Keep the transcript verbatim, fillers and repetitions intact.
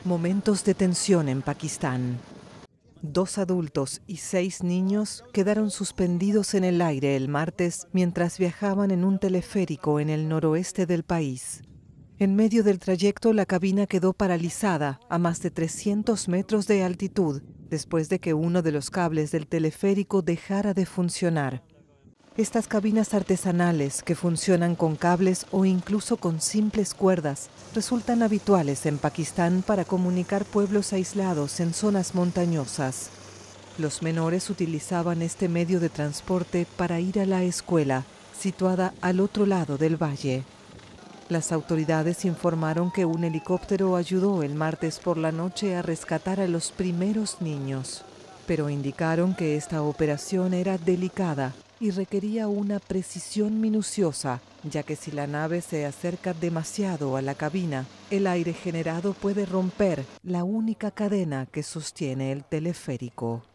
Momentos de tensión en Pakistán. Dos adultos y seis niños quedaron suspendidos en el aire el martes mientras viajaban en un teleférico en el noroeste del país. En medio del trayecto, la cabina quedó paralizada a más de trescientos metros de altitud después de que uno de los cables del teleférico dejara de funcionar. Estas cabinas artesanales, que funcionan con cables o incluso con simples cuerdas, resultan habituales en Pakistán para comunicar pueblos aislados en zonas montañosas. Los menores utilizaban este medio de transporte para ir a la escuela, situada al otro lado del valle. Las autoridades informaron que un helicóptero ayudó el martes por la noche a rescatar a los primeros niños, pero indicaron que esta operación era delicada y requería una precisión minuciosa, ya que si la nave se acerca demasiado a la cabina, el aire generado puede romper la única cadena que sostiene el teleférico.